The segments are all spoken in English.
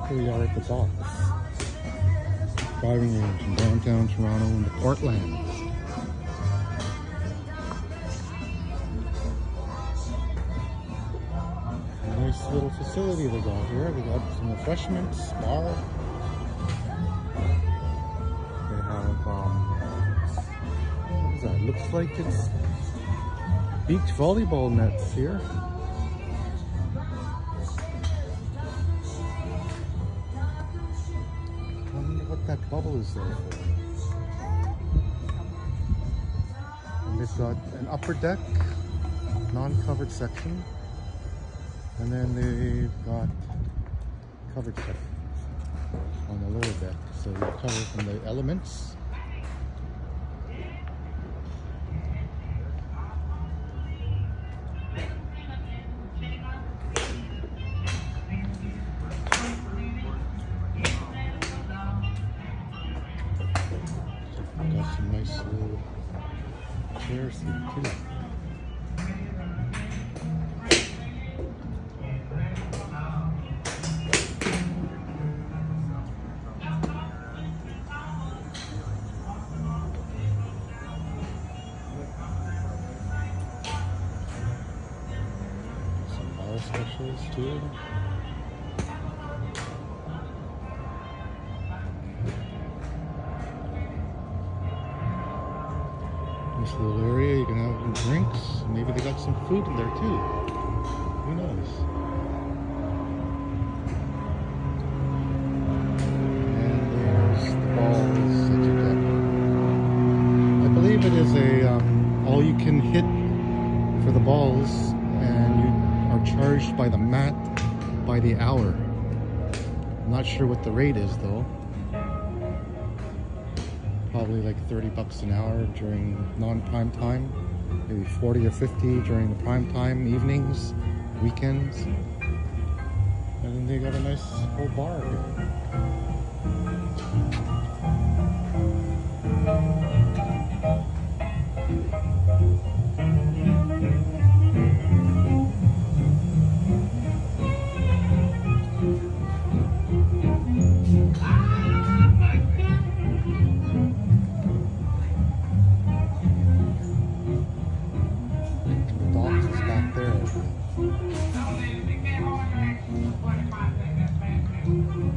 Here we are at the docks. Driving range in downtown Toronto in the Portland. Nice little facility they got here. They got some refreshments, bar. They have, what is that? Looks like it's beach volleyball nets here. I wonder what that bubble is there for. And they've got an upper deck, non-covered section. And then they've got covered sections on the lower deck. So you're covered from the elements. Got some nice little chairs here too. Specials too. This little area you can have some drinks. Maybe they got some food in there too. Who knows? And there's the balls that you get. I believe it is a all you can hit for the balls, and you are charged by the mat by the hour. I'm not sure what the rate is though. Probably like 30 bucks an hour during non-prime time, maybe 40 or 50 during the prime time, evenings, weekends. And then they got a nice whole bar here.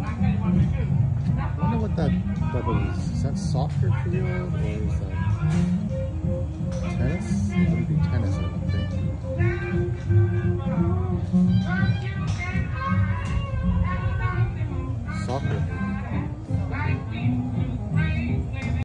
I wonder what that bubble is. Is that softer for you, or is that...